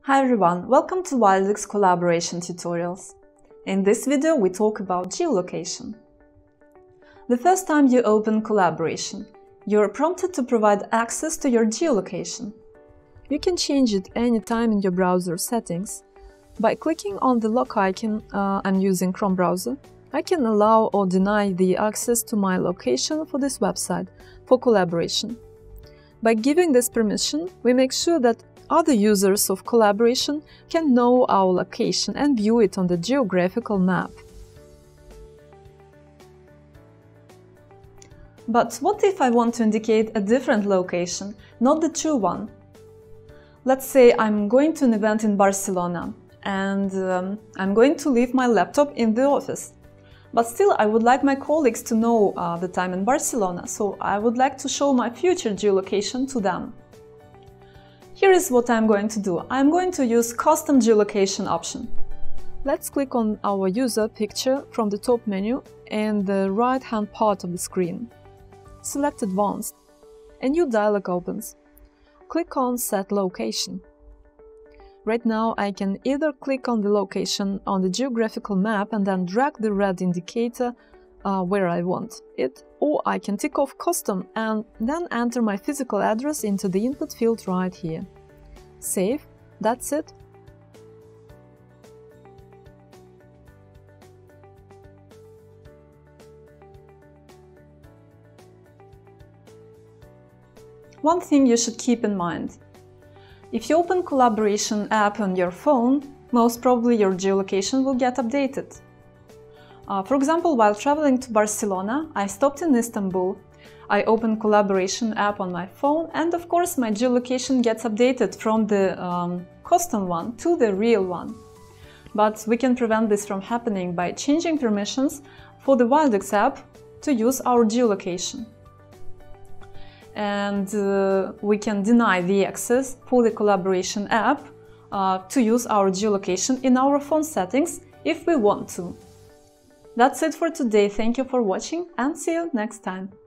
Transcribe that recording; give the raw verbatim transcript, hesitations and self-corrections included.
Hi everyone, welcome to Wildix collaboration tutorials. In this video we talk about geolocation. The first time you open collaboration, you are prompted to provide access to your geolocation. You can change it anytime in your browser settings. By clicking on the lock icon, uh, I'm using Chrome browser, I can allow or deny the access to my location for this website for collaboration. By giving this permission, we make sure that other users of collaboration can know our location and view it on the geographical map. But what if I want to indicate a different location, not the true one? Let's say I'm going to an event in Barcelona and um, I'm going to leave my laptop in the office. But still I would like my colleagues to know uh, the time in Barcelona, so I would like to show my future geolocation to them. Here is what I'm going to do. I'm going to use Custom Geolocation option. Let's click on our user picture from the top menu and the right-hand part of the screen. Select Advanced. A new dialog opens. Click on Set Location. Right now I can either click on the location on the geographical map and then drag the red indicator uh, where I want it, or I can tick off Custom and then enter my physical address into the input field right here. Save, that's it. One thing you should keep in mind. If you open Collaboration app on your phone, most probably your geolocation will get updated. Uh, for example, while traveling to Barcelona, I stopped in Istanbul. I opened Collaboration app on my phone and of course my geolocation gets updated from the um, custom one to the real one. But we can prevent this from happening by changing permissions for the Wildix app to use our geolocation. And uh, we can deny the access for the Collaboration app uh, to use our geolocation in our phone settings if we want to. That's it for today. Thank you for watching and see you next time.